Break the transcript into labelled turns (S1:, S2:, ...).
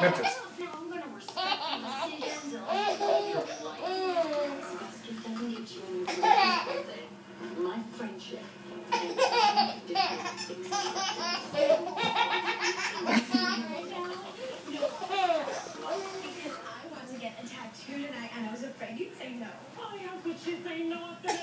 S1: Memphis.
S2: No, I'm going to respect your decisions and all your life. It doesn't get you anywhere with it. My friendship.
S3: Get a tattoo tonight, and I was afraid you'd say no.
S2: Oh, how could she say no after